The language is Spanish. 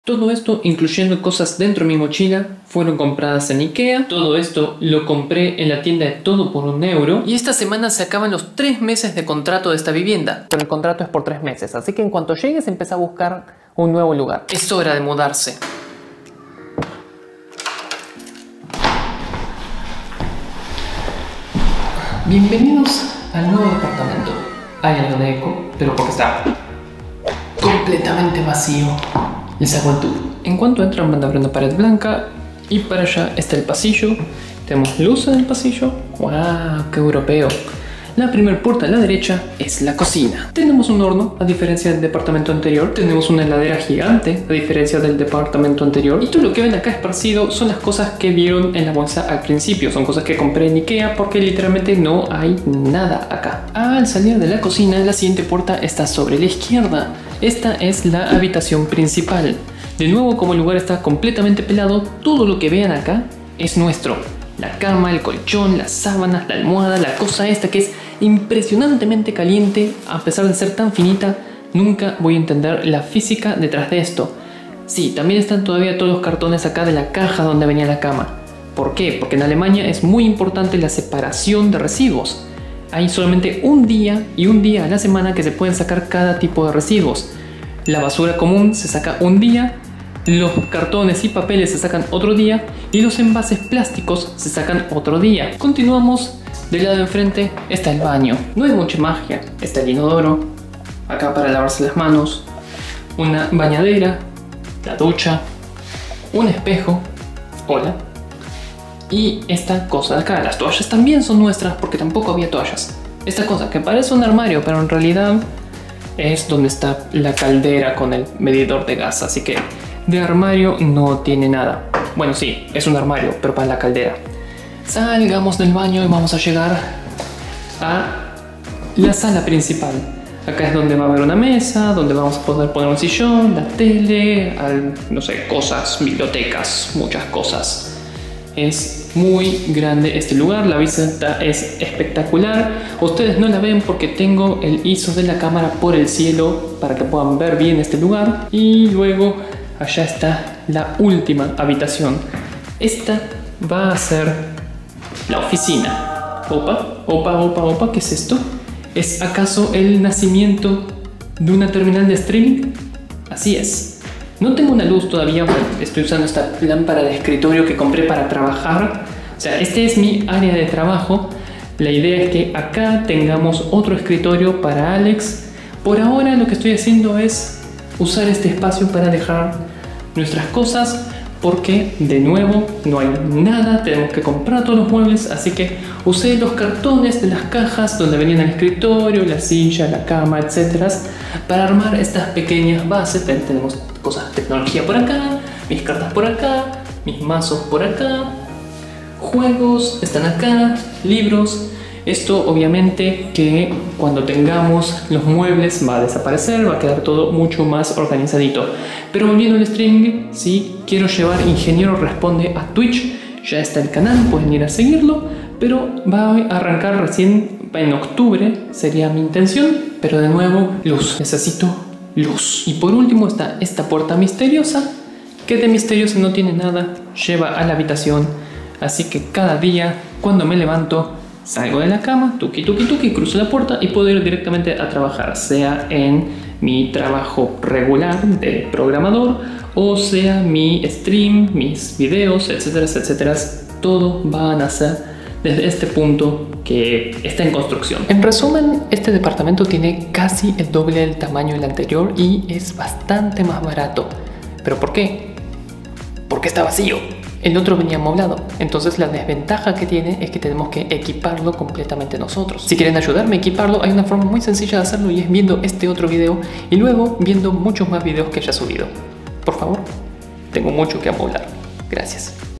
Todo esto, incluyendo cosas dentro de mi mochila, fueron compradas en IKEA. Todo esto lo compré en la tienda de Todo por €1. Y esta semana se acaban los 3 meses de contrato de esta vivienda. Pero el contrato es por 3 meses, así que en cuanto llegues empieza a buscar un nuevo lugar. Es hora de mudarse. Bienvenidos al nuevo departamento. Hay algo de eco, pero porque está completamente vacío. Les hago el tour. En cuanto entran van a ver una pared blanca y para allá está el pasillo. Tenemos luz en el pasillo. ¡Wow! ¡Qué europeo! La primera puerta a la derecha es la cocina. Tenemos un horno, a diferencia del departamento anterior. Tenemos una heladera gigante, a diferencia del departamento anterior. Y todo lo que ven acá esparcido son las cosas que vieron en la bolsa al principio. Son cosas que compré en IKEA porque literalmente no hay nada acá. Al salir de la cocina, la siguiente puerta está sobre la izquierda. Esta es la habitación principal. De nuevo, como el lugar está completamente pelado, todo lo que vean acá es nuestro. La cama, el colchón, las sábanas, la almohada, la cosa esta que es impresionantemente caliente, a pesar de ser tan finita. Nunca voy a entender la física detrás de esto. Sí, también están todavía todos los cartones acá de la caja donde venía la cama. ¿Por qué? Porque en Alemania es muy importante la separación de residuos. Hay solamente un día y un día a la semana que se pueden sacar cada tipo de residuos. La basura común se saca un día, los cartones y papeles se sacan otro día y los envases plásticos se sacan otro día. Continuamos. Del lado de enfrente está el baño. No hay mucha magia. Está el inodoro, acá para lavarse las manos, una bañadera, la ducha, un espejo, hola, y esta cosa de acá. Las toallas también son nuestras porque tampoco había toallas. Esta cosa que parece un armario, pero en realidad es donde está la caldera con el medidor de gas. Así que de armario no tiene nada. Bueno, sí, es un armario, pero para la caldera. Salgamos del baño y vamos a llegar a la sala principal. Acá es donde va a haber una mesa, donde vamos a poder poner un sillón, la tele, no sé, cosas, bibliotecas, muchas cosas. Es muy grande este lugar, la vista es espectacular. Ustedes no la ven porque tengo el ISO de la cámara por el cielo para que puedan ver bien este lugar. Y luego allá está la última habitación. Esta va a ser la oficina. Opa, ¿qué es esto? ¿Es acaso el nacimiento de una terminal de streaming? Así es. No tengo una luz todavía, estoy usando esta lámpara de escritorio que compré para trabajar. O sea, este es mi área de trabajo. La idea es que acá tengamos otro escritorio para Alex. Por ahora lo que estoy haciendo es usar este espacio para dejar nuestras cosas, porque de nuevo no hay nada, tenemos que comprar todos los muebles, así que usé los cartones de las cajas donde venían el escritorio, la silla, la cama, etc. para armar estas pequeñas bases. Tenemos cosas de tecnología por acá, mis cartas por acá, mis mazos por acá, juegos están acá, libros. Esto obviamente que cuando tengamos los muebles va a desaparecer, va a quedar todo mucho más organizadito. Pero volviendo al streaming, si quiero llevar Ingeniero Responde a Twitch, ya está el canal, pueden ir a seguirlo, pero va a arrancar recién en octubre, sería mi intención. Pero de nuevo, luz, necesito luz. Y por último está esta puerta misteriosa, que de misteriosa no tiene nada, lleva a la habitación. Así que cada día, cuando me levanto, salgo de la cama, tuki, cruzo la puerta y puedo ir directamente a trabajar, sea en mi trabajo regular de programador o sea mi stream, mis videos, etcétera. Todo va a nacer desde este punto que está en construcción. En resumen, este departamento tiene casi el doble del tamaño del anterior y es bastante más barato. ¿Pero por qué? Porque está vacío. El otro venía amoblado, entonces la desventaja que tiene es que tenemos que equiparlo completamente nosotros. Si quieren ayudarme a equiparlo, hay una forma muy sencilla de hacerlo y es viendo este otro video y luego viendo muchos más videos que haya subido. Por favor, tengo mucho que amoblar. Gracias.